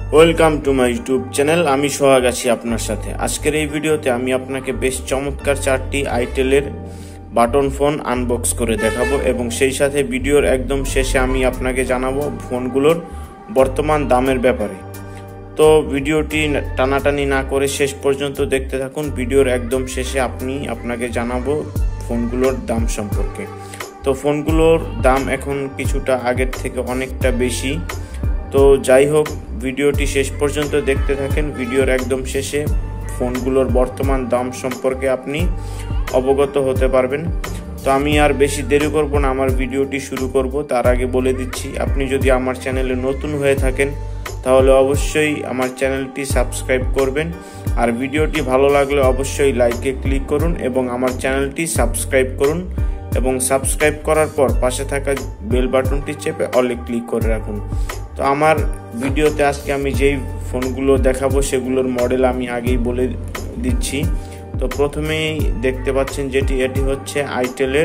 Welcome to my YouTube channel. আমি সোহাগ আছি আপনার সাথে। আজকের এই ভিডিওতে আমি আপনাকে বেশ চমৎকার 4টি আইটেলের বাটন ফোন আনবক্স করে দেখাবো এবং সেই সাথে ভিডিওর একদম শেষে আমি আপনাকে জানাবো ফোনগুলোর বর্তমান দামের ব্যাপারে। তো ভিডিওটি টানাটানি না করে শেষ পর্যন্ত দেখতে থাকুন। ভিডিওর একদম শেষে আপনাকে জানাবো ফোনগুলোর দাম সম্পর্কে। তো ফোনগুলোর দাম এখন কিছুটা আগের থেকে অনেকটা বেশি। তো যাই হোক, ভিডিওটি শেষ পর্যন্ত দেখতে থাকেন। ভিডিওর একদম শেষে ফোনগুলোর বর্তমান দাম সম্পর্কে আপনি অবগত হতে পারবেন। তো আমি আর বেশি দেরি করব না, আমার ভিডিওটি শুরু করব। তার আগে বলে দিচ্ছি, আপনি যদি আমার চ্যানেলে নতুন হয়ে থাকেন তাহলে অবশ্যই আমার চ্যানেলটি সাবস্ক্রাইব করবেন, আর ভিডিওটি ভালো লাগলে অবশ্যই লাইকে ক্লিক করুন এবং আমার চ্যানেলটি সাবস্ক্রাইব করুন এবং সাবস্ক্রাইব করার পর পাশে থাকা বেল বাটনটি চেপে অলে ক্লিক করে রাখুন। তো আমার ভিডিওতে আজকে আমি যেই ফোনগুলো দেখাবো সেগুলোর মডেল আমি আগেই বলে দিচ্ছি। তো প্রথমেই দেখতে পাচ্ছেন এটি হচ্ছে আইটেলের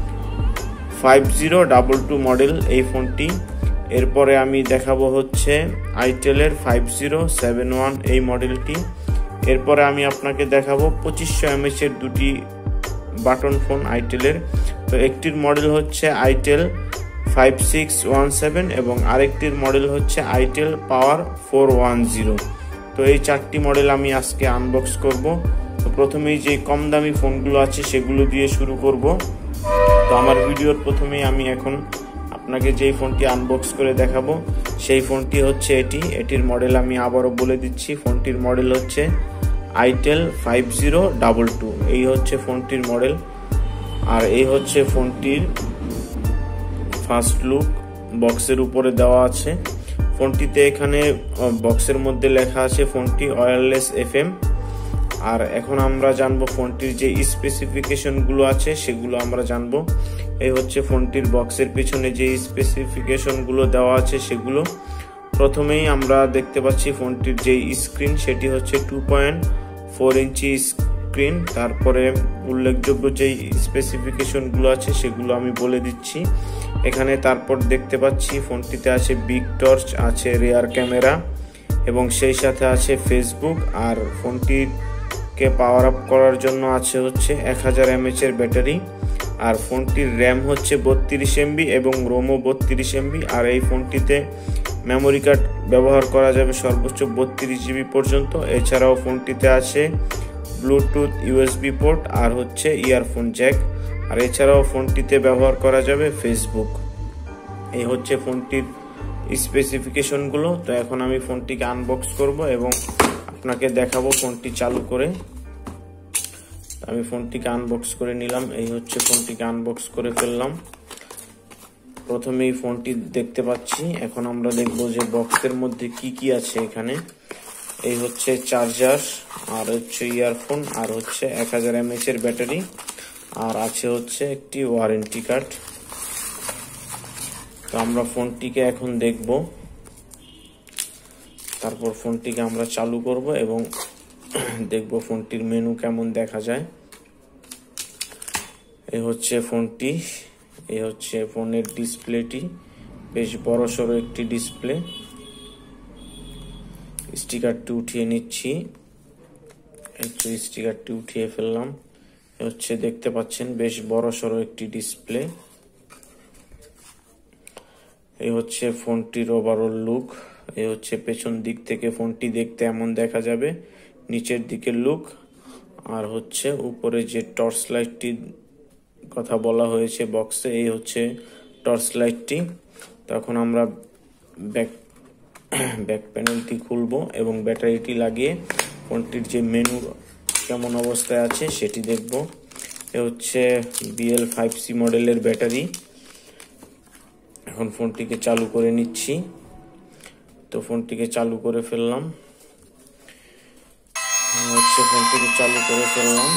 5022 মডেল এই ফোনটি। এরপরে আমি দেখাবো হচ্ছে আইটেলের 5071 এই মডেলটি। এরপরে আমি আপনাকে দেখাবো 2500 mAh এর দুটি বাটন ফোন আইটেলের। তো একটির মডেল হচ্ছে আইটেল 5617 এবং আরেকটির মডেল হচ্ছে আইটেল পাওয়ার 410। তো এই 4টি মডেল আমি আজকে আনবক্স করব। তো প্রথমেই যে কম দামি ফোনগুলো আছে সেগুলো দিয়ে শুরু করব। তো আমার ভিডিওর প্রথমেই আমি এখন আপনাকে যেই ফোনটি আনবক্স করে দেখাবো সেই ফোনটি হচ্ছে এটির মডেল আমি আবারও বলে দিচ্ছি। ফোনটির মডেল হচ্ছে আইটেল 5022। এই হচ্ছে ফোনটির মডেল, আর এই হচ্ছে ফোনটির ফার্স্ট লুক। বক্সের উপরে দেওয়া আছে ফোনটিতে, এখানে বক্সের মধ্যে লেখা আছে ফোনটি ওয়্যারলেস FM। আর এখন আমরা জানবো ফোনটির যে স্পেসিফিকেশনগুলো আছে সেগুলো আমরা জানবো। এই হচ্ছে ফোনটির বক্সের পিছনে যে স্পেসিফিকেশনগুলো দেওয়া আছে সেগুলো। প্রথমেই আমরা দেখতে পাচ্ছি ফোনটির যে স্ক্রিন সেটি হচ্ছে 2.4 ইঞ্চি স্ক্রিন। তারপরে উল্লেখযোগ্য যে স্পেসিফিকেশনগুলো আছে সেগুলো আমি বলে দিচ্ছি এখানে। তারপর দেখতে পাচ্ছি ফোনটিতে আছে বিগ টর্চ, আছে রিয়ার ক্যামেরা এবং সেই সাথে আছে ফেসবুক। আর ফোনটিকে পাওয়ার আপ করার জন্য আছে হচ্ছে 1000 mAh এর ব্যাটারি। আর ফোনটির র্যাম হচ্ছে 32 MB এবং রোমও 32 MB। আর এই ফোনটিতে মেমোরি কার্ড ব্যবহার করা যাবে সর্বোচ্চ 32 GB পর্যন্ত। এছাড়াও ফোনটিতে আছে ব্লুটুথ USB পোর্ট আর হচ্ছে ইয়ারফোন জ্যাক। আর এছাড়াও ফোনটিতে ব্যবহার করা যাবে ফেসবুক। এই হচ্ছে ফোনটির স্পেসিফিকেশনগুলো। তো এখন আমি ফোনটিকে আনবক্স করব এবং আপনাকে দেখাবো ফোনটি চালু করে। আমি ফোনটিকে আনবক্স করে নিলাম। এই হচ্ছে ফোনটিকে আনবক্স করে ফেললাম। প্রথমেই ফোনটি দেখতে পাচ্ছি। এখন আমরা দেখব যে বক্সের মধ্যে কি কি আছে এখানে। এই হচ্ছে চার্জার, আর হচ্ছে ইয়ারফোন, আর হচ্ছে 1000 mAh এর ব্যাটারি, আর আছে হচ্ছে একটি ওয়ারেন্টি কার্ড। তো আমরা ফোনটিকে এখন দেখব, তারপর ফোনটিকে আমরা চালু করব এবং দেখব ফোনটির মেনু কেমন দেখা যায়। এই হচ্ছে ফোনটি, এই হচ্ছে ফোনের ডিসপ্লেটি, বেশ বড়সড় একটি ডিসপ্লে। স্টিকারটি উঠিয়ে নিচ্ছি, একটু স্টিকারটি উঠিয়ে ফেললাম। হচ্ছে দেখতে পাচ্ছেন বেশ বড়সড় একটি ডিসপ্লে। এই হচ্ছে ফোনটির ওভারঅল লুক। এই হচ্ছে পেছন দিক থেকে ফোনটি দেখতে এমন দেখা যাবে, নিচের দিকের লুক। আর হচ্ছে উপরে যে টর্চ লাইটটির কথা বলা হয়েছে বক্সে, এই হচ্ছে টর্চ লাইটটি। তখন আমরা ব্যাক প্যানেলটি খুলবো এবং ব্যাটারিটি লাগিয়ে ফোনটির যে মেনু কেমন অবস্থায় আছে সেটি দেখব। এ হচ্ছে BL5C মডেলের ব্যাটারি। এখন ফোনটিকে চালু করে নিচ্ছি। তো ফোনটিকে চালু করে ফেললাম। হচ্ছে ফোনটিকে চালু করে ফেললাম।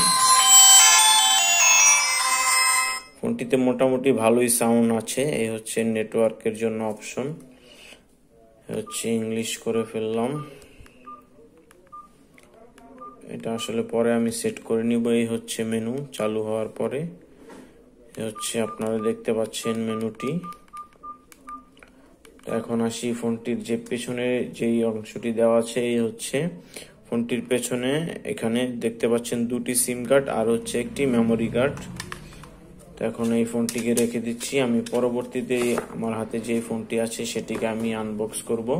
ফোনটিতে মোটামুটি ভালোই সাউন্ড আছে। এই হচ্ছে নেটওয়ার্কের জন্য অপশন, হচ্ছে ইংলিশ করে ফেললাম। এটা আসলে পরে আমি সেট করে নিব। এই হচ্ছে মেনু চালু হওয়ার পরে। এই হচ্ছে আপনারা দেখতে পাচ্ছেন মেনুটি। এখন আসি ফোনটির যে পেছনে যেই অংশটি দেওয়া আছে, এই হচ্ছে ফোনটির পেছনে। এখানে দেখতে পাচ্ছেন দুটি সিম কার্ড আর হচ্ছে একটি মেমোরি কার্ড। তো এখন এই ফোনটিকে রেখে দিচ্ছি। আমি পরবর্তীতে আমার হাতে যে ফোনটি আছে সেটিকে আমি আনবক্স করব।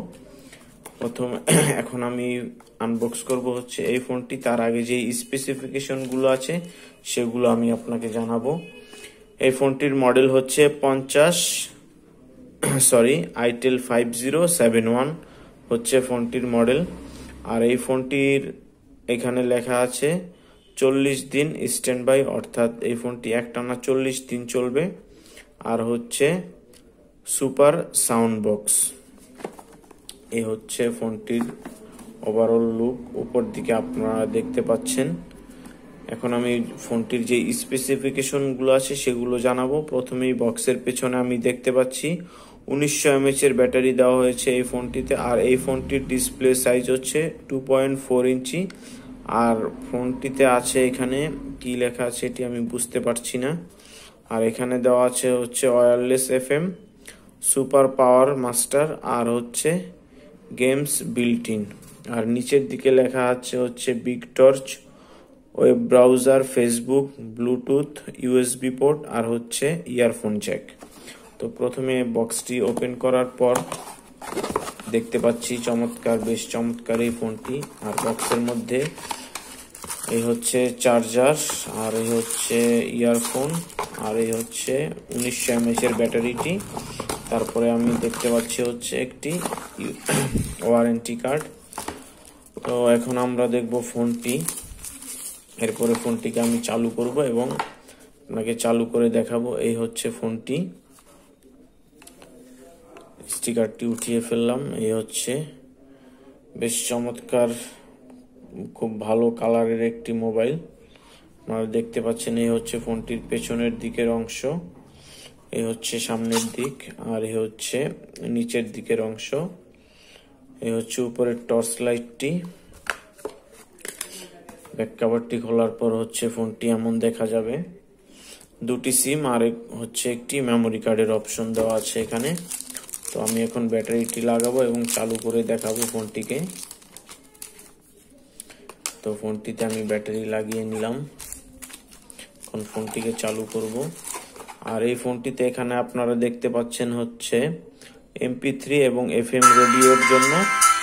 এখন আমি আনবক্স করব হচ্ছে এই ফোনটি। তার আগে যে স্পেসিফিকেশনগুলো আছে সেগুলো আমি আপনাকে জানাবো। এই ফোনটির মডেল হচ্ছে আইটেল 5071 হচ্ছে ফোনটির মডেল। আর এই ফোনটির এখানে লেখা আছে 40 দিন স্ট্যান্ড বাই, অর্থাৎ এই ফোনটি একটানা 40 দিন চলবে। আর হচ্ছে সুপার সাউন্ড বক্স। এই হচ্ছে ফোনটির ওভারঅল লুক, উপর দিকে আপনারা দেখতে পাচ্ছেন। এখন আমি ফোনটির যে স্পেসিফিকেশনগুলো আছে সেগুলো জানাবো। প্রথমেই বক্সের পেছনে আমি দেখতে পাচ্ছি 1900 mAh এর ব্যাটারি দেওয়া হয়েছে এই ফোনটিতে। আর এই ফোনটির ডিসপ্লে সাইজ হচ্ছে 2.4 ইঞ্চি। আর ফোনটিতে আছে, এখানে কি লেখা আছে এটি আমি বুঝতে পারছি না। আর এখানে দেওয়া আছে হচ্ছে wireless FM, super power master, আর হচ্ছে গেমস বিল্ট ইন। আর নিচের দিকে লেখা আছে হচ্ছে big torch, web browser, Facebook, Bluetooth, USB port, আর হচ্ছে ইয়ারফোন জ্যাক। তো প্রথমে বক্সটি ওপেন করার পর দেখতে পাচ্ছি বেশ চমৎকার এই ফোনটি। আর বক্সের মধ্যে এই হচ্ছে চার্জার, আর এই হচ্ছে ইয়ারফোন, আর এই হচ্ছে 1900 mAh এর ব্যাটারিটি। তারপরে আমি দেখতে পাচ্ছি হচ্ছে একটি ওয়ারেন্টি কার্ড। তো এখন আমরা দেখব ফোনটি। এরপরে ফোনটিকে আমি চালু করব এবং আপনাকে চালু করে দেখাবো। এই হচ্ছে ফোনটি, স্টিকারটি উঠিয়ে ফেললাম। এই হচ্ছে বেশ চমৎকার, খুব ভালো কালারের একটি মোবাইল আপনারা দেখতে পাচ্ছেন। এই হচ্ছে ফোনটির পেছনের দিকের অংশ, এই হচ্ছে সামনের দিক, আর এই হচ্ছে নিচের দিকের অংশ। এই হচ্ছে উপরের টর্চ লাইটটি। ব্যাক কভারটি খোলার পর হচ্ছে ফোনটি এমন দেখা যাবে। দুটি সিম আর হচ্ছে একটি মেমোরি কার্ডের অপশন দেওয়া আছে এখানে। তো আমি এখন ব্যাটারিটি লাগাবো এবং চালু করে দেখাবো ফোনটিকে। তো ফোনটিতে আমি ব্যাটারি লাগিয়ে নিলাম। এখন ফোনটিকে চালু করব। আর এই ফোনটিতে এখানে আপনারা দেখতে পাচ্ছেন হচ্ছে MP3 এবং FM রেডিওর জন্য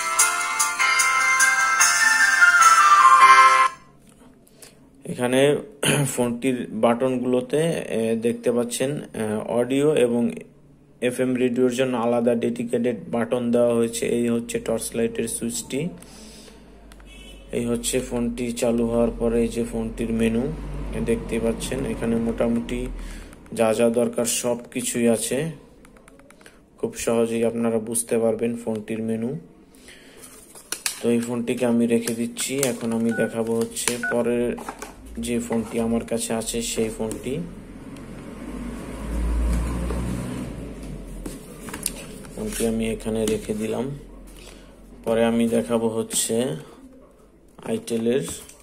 এখানে ফোনটির বাটনগুলোতে দেখতে পাচ্ছেন অডিও এবং FM রেডিওর জন্য আলাদা ডেডিকেটেড বাটন দেওয়া হয়েছে। এই হচ্ছে টর্চ লাইটের সুইচটি। এই হচ্ছে ফোনটি চালু হওয়ার পরে এই যে ফোনটির মেনু দেখতে পাচ্ছেন। এখানে মোটামুটি যা যা দরকার সব কিছুই আছে, খুব সহজেই আপনারা বুঝতে পারবেন ফোনটির মেনু। তো এই ফোনটিকে আমি রেখে দিচ্ছি। এখন আমি দেখাবো হচ্ছে পরের যে ফোনটি আমার কাছে আছে সেই ফোনটি। ফোনটি আমি এখানে রেখে দিলাম। পরে আমি দেখাবো হচ্ছে আইটেলের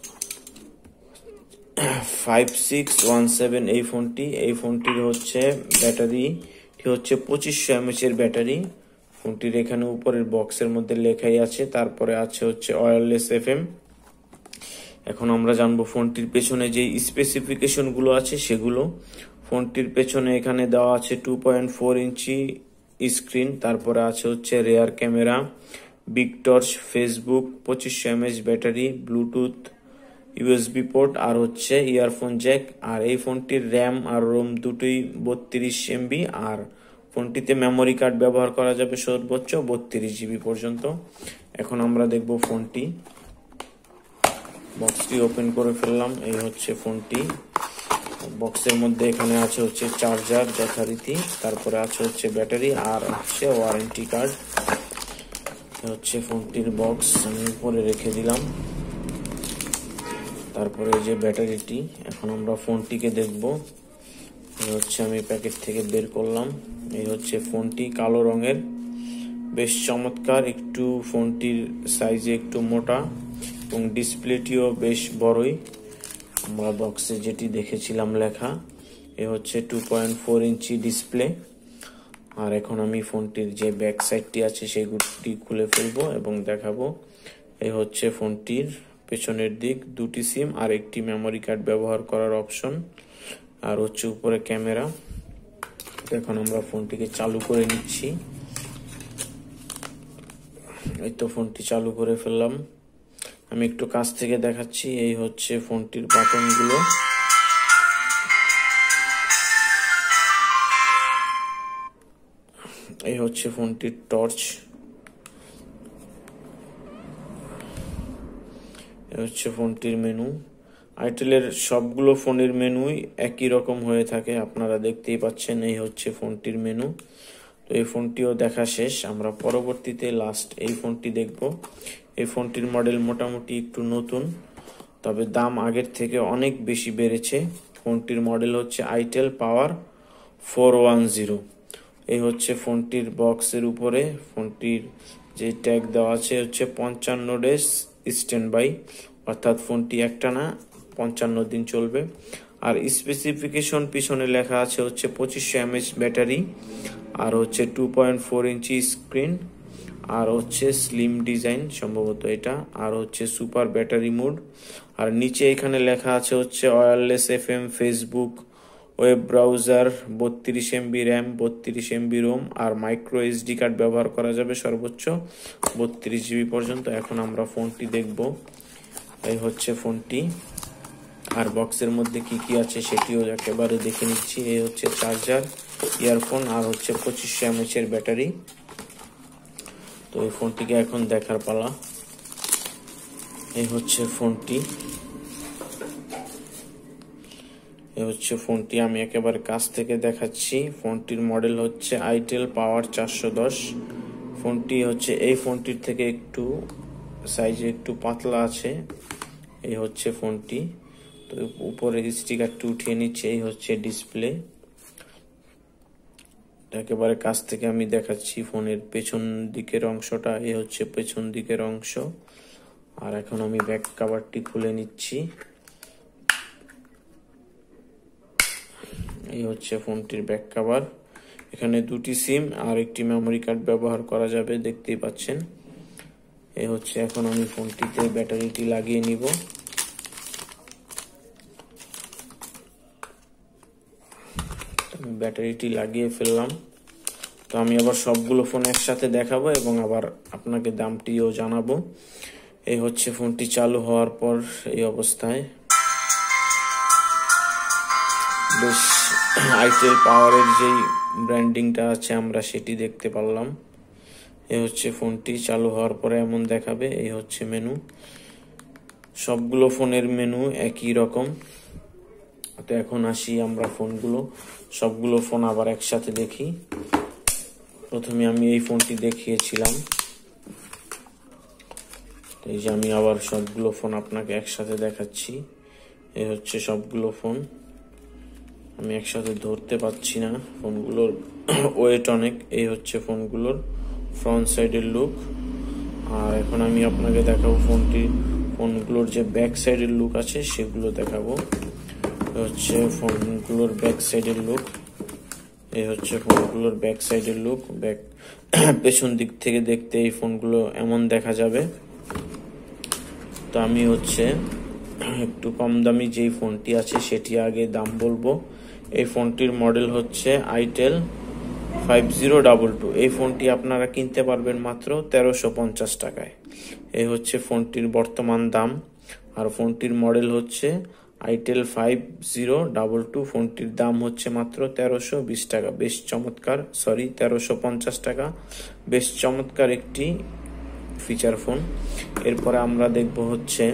5617 এই ফোনটি। এই ফোনটির হচ্ছে ব্যাটারিটি হচ্ছে 2500 mAh এর ব্যাটারি। ফোনটির এখানে উপরের বক্সের মধ্যে লেখাই আছে। তারপরে আছে হচ্ছে ওয়্যারলেস FM। এখন আমরা জানবো ফোনটির পেছনে যে স্পেসিফিকেশন গুলো আছে সেগুলো। ফোনটির পেছনে এখানে দেওয়া আছে 2.4 ইঞ্চি স্ক্রিন। তারপরে আছে হচ্ছে rear camera, big torch, Facebook, 2500 mAh battery, Bluetooth, USB port, আর হচ্ছে ইয়ারফোন জ্যাক। আর এই ফোনটির র্যাম আর রোম দুটোই 32 MB। আর ফোনটিতে মেমোরি কার্ড ব্যবহার করা যাবে সর্বোচ্চ 32 GB পর্যন্ত। এখন আমরা দেখব ফোনটি। বক্সটি ওপেন করে ফেললাম। এই হচ্ছে ফোনটি। বক্সের মধ্যে এখানে আছে হচ্ছে চার্জার যথারীতি, তারপরে আছে হচ্ছে ব্যাটারি, আর হচ্ছে ওয়ারেন্টি কার্ড। হচ্ছে ফোনটির বক্স আমি উপরে রেখে দিলাম। তারপরে যে ব্যাটারিটি। এখন আমরা ফোনটিকে দেখব। এই হচ্ছে আমি প্যাকেট থেকে বের করলাম। এই হচ্ছে ফোনটি, কালো রঙের, বেশ চমৎকার। একটু ফোনটির সাইজে একটু মোটা এবং ডিসপ্লেটিও বেশ বড়ই। আমরা বক্সে যেটি দেখেছিলাম লেখা, এ হচ্ছে 2.4 ইঞ্চি ডিসপ্লে। আর এখন আমি ফোনটির যে ব্যাক সাইডটি আছে সেগুলি খুলে ফেলবো এবং দেখাবো। এই হচ্ছে ফোনটির পেছনের দিক, দুটি সিম আর একটি মেমোরি কার্ড ব্যবহার করার অপশন, আর হচ্ছে উপরে ক্যামেরা। এখন আমরা ফোনটিকে চালু করে নিচ্ছি। এই তো ফোনটি চালু করে ফেললাম। আমি একটু কাছ থেকে দেখাচ্ছি। এই হচ্ছে ফোনটির বাটনগুলো। এই হচ্ছে ফোনটির টর্চ। এই হচ্ছে ফোনটির মেনু। আইটেলের সবগুলো ফোনের মেনুই একই রকম হয়ে থাকে, আপনারা দেখতেই পাচ্ছেন। এই হচ্ছে ফোনটির মেনু। তো এই ফোনটিও দেখা শেষ। আমরা পরবর্তীতে লাস্ট এই ফোনটি দেখব। এই ফোনটির মডেল মোটামুটি একটু নতুন, তবে দাম আগের থেকে অনেক বেশি বেড়েছে। ফোনটির মডেল হচ্ছে আইটেল পাওয়ার 410। এই হচ্ছে ফোনটির বক্সের উপরে ফোনটির যে ট্যাগ দেওয়া আছে হচ্ছে 55 ডেজ স্ট্যান্ড বাই, অর্থাৎ ফোনটি একটানা 55 দিন চলবে। আর স্পেসিফিকেশন পিছনে লেখা আছে হচ্ছে 2500 mAh ব্যাটারি, আর হচ্ছে 2.4 ইঞ্চি স্ক্রিন, আর হচ্ছে স্লিম ডিজাইন সম্ভবত এটা, আর হচ্ছে সুপার ব্যাটারি মোড। আর নিচে এখানে লেখা আছে হচ্ছে wireless FM, Facebook, web browser, 32 MB RAM, 32 MB ROM, আর মাইক্রো SD কার্ড ব্যবহার করা যাবে সর্বোচ্চ 32 GB পর্যন্ত। এখন আমরা ফোনটি দেখব। এই হচ্ছে ফোনটি, আর বক্সের মধ্যে কি কি আছে সেটিও একেবারে দেখে নিচ্ছি। এই হচ্ছে চার্জার, ইয়ারফোন, আর হচ্ছে 2500 mAh এর ব্যাটারি। তো এই ফোনটিকে এখন দেখার পালা। এই হচ্ছে ফোনটি। এই হচ্ছে ফোনটি, আমি একেবারে কাছ থেকে দেখাচ্ছি। ফোনটির মডেল হচ্ছে আইটেল পাওয়ার 410। ফোনটি হচ্ছে এই ফোনটির থেকে একটু সাইজে একটু পাতলা আছে। এই হচ্ছে ফোনটি। তো উপরে স্টিকারটি উঠিয়ে নিচ্ছে। এই হচ্ছে ডিসপ্লে। একেবারে কাছ থেকে আমি দেখাচ্ছি ফোনের পেছন দিকের অংশটা। এই হচ্ছে পেছন দিকের অংশ। আর এখন আমি ব্যাক কভারটি খুলে নিচ্ছি। এই হচ্ছে ফোনটির ব্যাক কভার। এখানে দুটি সিম আর একটি মেমোরি কার্ড ব্যবহার করা যাবে, দেখতেই পাচ্ছেন। এই হচ্ছে, এখন আমি ফোনটিতে ব্যাটারিটি লাগিয়ে নিব। ব্যাটারিটি লাগিয়ে ফেললাম। তো আমি আবার সবগুলো ফোন একসাথে দেখাবো এবং আবার আপনাকে দামটিও জানাবো। এই হচ্ছে ফোনটি চালু হওয়ার পর এই অবস্থায়। বেশ আইটেল পাওয়ারের যেই ব্র্যান্ডিংটা আছে আমরা সেটি দেখতে পারলাম। এই হচ্ছে ফোনটি চালু হওয়ার পরে এমন দেখাবে। এই হচ্ছে মেনু। সবগুলো ফোনের মেনু একই রকম। তো এখন আসি আমরা ফোনগুলো, সবগুলো ফোন আবার একসাথে দেখি। প্রথমে আমি এই ফোনটি দেখিয়েছিলাম। এই যে আমি আবার সবগুলো ফোন আপনাকে একসাথে দেখাচ্ছি। এই হচ্ছে সবগুলো ফোন। আমি একসাথে ধরতে পারছি না, ফোনগুলোর ওয়েট অনেক। এই হচ্ছে ফোনগুলোর ফ্রন্ট সাইডের লুক। আর এখন আমি আপনাকে দেখাবো ফোনগুলোর যে ব্যাক সাইডের লুক আছে সেগুলো দেখাবো। হচ্ছে ফোনগুলোর ব্যাক সাইডের লুক। এই হচ্ছে ফোনগুলোর ব্যাক সাইডের লুক। পেছন দিক থেকে দেখতে এই ফোনগুলো এমন দেখা যাবে। তো আমি হচ্ছে একটু কম দামি যেই ফোনটি আছে সেটি আগে দাম বলবো। এই ফোনটির মডেল হচ্ছে আইটেল 5022। এই ফোনটি আপনারা কিনতে পারবেন মাত্র 1350 টাকায়। এই হচ্ছে ফোনটির বর্তমান দাম। আর ফোনটির মডেল হচ্ছে আইটেল 5022। ফোনটির দাম হচ্ছে মাত্র 1320 টাকা। বেশ চমৎকার, 1350 টাকা। বেশ চমৎকার একটি ফিচার ফোন। এরপরে আমরা দেখব হচ্ছে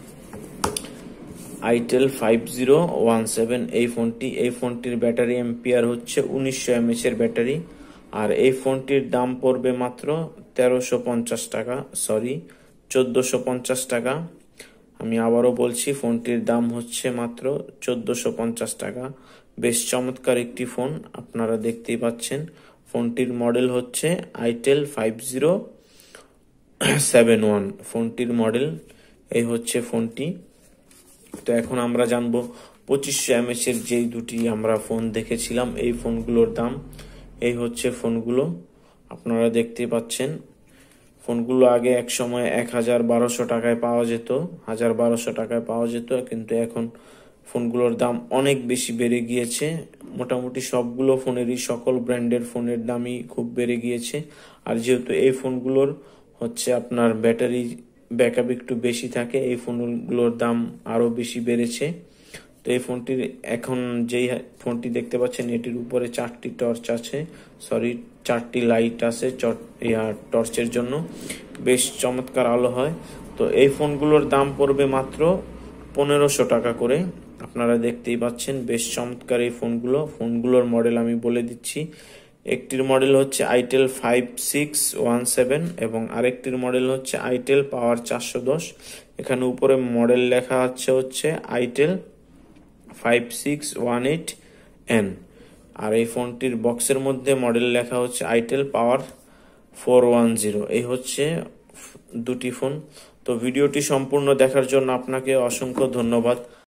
আইটেল 5017। এই ফোনটির ব্যাটারি এম্পিয়ার হচ্ছে 1900 mAh এর ব্যাটারি। আর এই ফোনটির দাম পড়বে মাত্র 1350 টাকা, 1450 টাকা। আমি আবারও বলছি, ফোনটির দাম হচ্ছে মাত্র 1450 টাকা। বেশ চমৎকার একটি ফোন, আপনারা দেখতেই পাচ্ছেন। ফোনটির মডেল হচ্ছে আইটেল 5071। ফোনটির মডেল। এই হচ্ছে ফোনটি। তো এখন আমরা জানবো 2500 mAh এর যেই দুটি আমরা ফোন দেখেছিলাম এই ফোনগুলোর দাম। এই হচ্ছে ফোনগুলো, আপনারা দেখতে পাচ্ছেন। ফোনগুলো আগে এক সময় 1200 টাকায় পাওয়া যেত, 1200 টাকায় পাওয়া যেত, কিন্তু এখন ফোনগুলোর দাম অনেক বেশি বেড়ে গিয়েছে। মোটামুটি সবগুলো ফোনেরই, সকল ব্র্যান্ডের ফোনের দামই খুব বেড়ে গিয়েছে। আর যেহেতু এই ফোনগুলোর হচ্ছে আপনার ব্যাটারি ব্যাকআপ একটু বেশি থাকে, এই ফোনগুলোর দাম আরো বেশি বেড়েছে। তো এই ফোনটির এখন যেই ফোনটি দেখতে পাচ্ছেন, এটির উপরে 4টি টর্চ আছে, সরি 4টি লাইট আছে টর্চের জন্য, বেশ চমৎকার আলো হয়। তো এই ফোনগুলোর দাম পড়বে মাত্র 1500 টাকা করে। আপনারা দেখতেই পাচ্ছেন বেশ চমৎকার এই ফোনগুলোর মডেল আমি বলে দিচ্ছি। একটির মডেল হচ্ছে আইটেল 5617 এবং আরেকটির মডেল হচ্ছে আইটেল পাওয়ার 410। এখানে উপরে মডেল লেখা হচ্ছে আইটেল 5618N, আর এই ফোনটির বক্সের মধ্যে মডেল লেখা হচ্ছে আইটেল পাওয়ার 410। এই হচ্ছে দুটি ফোন। তো ভিডিওটি সম্পূর্ণ দেখার জন্য আপনাকে অসংখ্য ধন্যবাদ।